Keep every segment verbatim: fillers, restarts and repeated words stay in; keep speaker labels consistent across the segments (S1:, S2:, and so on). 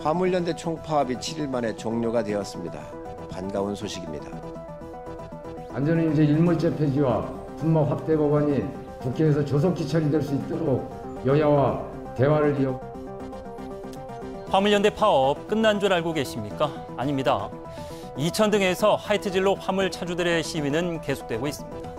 S1: 화물연대 총파업이 칠 일 만에 종료가 되었습니다. 반가운 소식입니다.
S2: 안전은 이제 일몰제 폐지와 분모 확대 법안이 국회에서 조속히 처리될 수 있도록 여야와 대화를 이어.
S3: 화물연대 파업 끝난 줄 알고 계십니까? 아닙니다. 이천 등에서 하이트진로 화물 차주들의 시위는 계속되고 있습니다.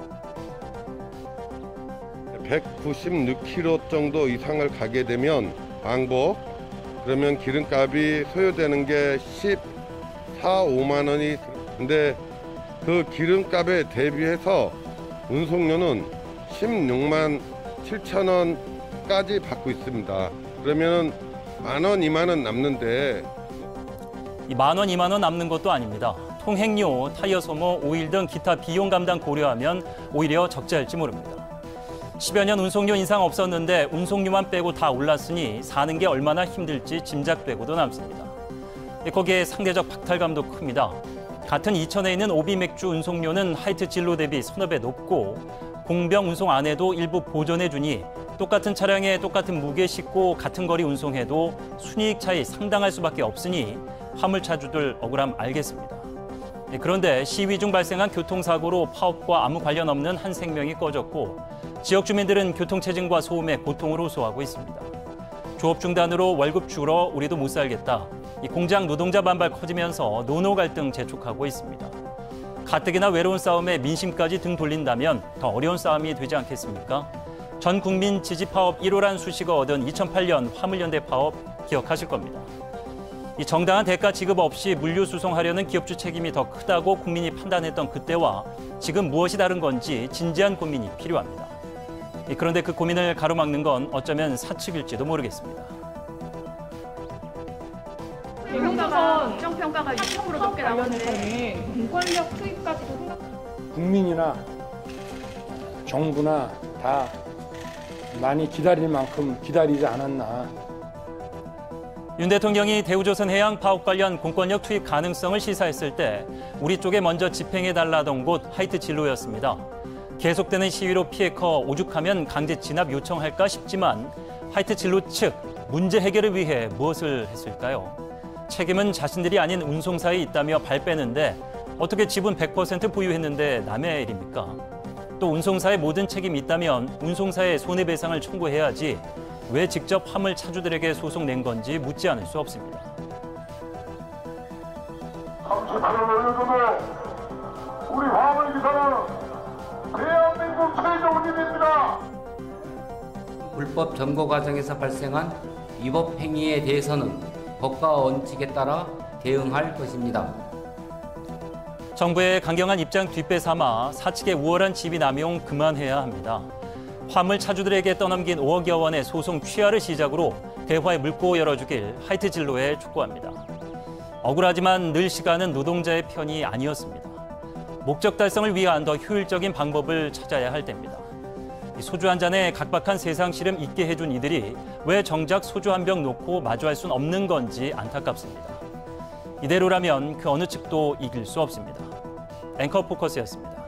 S4: 백구십육 킬로미터 정도 이상을 가게 되면 왕복, 그러면 기름값이 소요되는 게 십사, 오만 원이. 근데 그 기름값에 대비해서 운송료는 십육만 칠천 원까지 받고 있습니다. 그러면 만 원, 이만 원 남는데.
S3: 이 만 원, 이만 원 남는 것도 아닙니다. 통행료, 타이어 소모, 오일 등 기타 비용 감당 고려하면 오히려 적자일지 모릅니다. 십여 년 운송료 인상 없었는데 운송료만 빼고 다 올랐으니 사는 게 얼마나 힘들지 짐작되고도 남습니다. 거기에 상대적 박탈감도 큽니다. 같은 이천에 있는 오비 맥주 운송료는 하이트 진로 대비 서너 배 높고 공병 운송 안에도 일부 보전해주니 똑같은 차량에 똑같은 무게 싣고 같은 거리 운송해도 순이익 차이 상당할 수밖에 없으니 화물차주들 억울함 알겠습니다. 그런데 시위 중 발생한 교통사고로 파업과 아무 관련 없는 한 생명이 꺼졌고 지역 주민들은 교통체증과 소음에 고통을 호소하고 있습니다. 조업 중단으로 월급 줄어 우리도 못 살겠다. 이 공장 노동자 반발 커지면서 노노 갈등 재촉하고 있습니다. 가뜩이나 외로운 싸움에 민심까지 등 돌린다면 더 어려운 싸움이 되지 않겠습니까? 전 국민 지지 파업 일 호란 수식어 얻은 이천팔 년 화물연대 파업 기억하실 겁니다. 이 정당한 대가 지급 없이 물류 수송하려는 기업주 책임이 더 크다고 국민이 판단했던 그때와 지금 무엇이 다른 건지 진지한 고민이 필요합니다. 그런데 그 고민을 가로막는 건 어쩌면 사측일지도 모르겠습니다.
S5: 대형사선 국정평가가 육 퍼센트 넘게 나오는데
S6: 공권력 투입까지도 생각.
S7: 국민이나 정부나 다 많이 기다릴 만큼 기다리지 않았나.
S3: 윤 대통령이 대우조선해양 파업 관련 공권력 투입 가능성을 시사했을 때 우리 쪽에 먼저 집행해달라던 곳 하이트 진로였습니다. 계속되는 시위로 피해 커 오죽하면 강제 진압 요청할까 싶지만 하이트 진로 측 문제 해결을 위해 무엇을 했을까요? 책임은 자신들이 아닌 운송사에 있다며 발 빼는데 어떻게 지분 백 퍼센트 보유했는데 남의 일입니까? 또 운송사의 모든 책임이 있다면 운송사에 손해배상을 청구해야지 왜 직접 화물 차주들에게 소송 낸 건지 묻지 않을 수 없습니다.
S8: 삼십팔 년 올려줘도 우리 화물기사는 대한민국 최종님입니다.
S9: 불법 점거 과정에서 발생한 위법 행위에 대해서는 법과 원칙에 따라 대응할 것입니다.
S3: 정부의 강경한 입장 뒷배 삼아 사측의 우월한 지위 남용 그만해야 합니다. 화물 차주들에게 떠넘긴 오억여 원의 소송 취하를 시작으로 대화의 물꼬 열어주길 하이트 진로에 촉구합니다. 억울하지만 늘 시간은 노동자의 편이 아니었습니다. 목적 달성을 위한 더 효율적인 방법을 찾아야 할 때입니다. 소주 한 잔에 각박한 세상 시름 있게 해준 이들이 왜 정작 소주 한 병 놓고 마주할 순 없는 건지 안타깝습니다. 이대로라면 그 어느 측도 이길 수 없습니다. 앵커 포커스였습니다.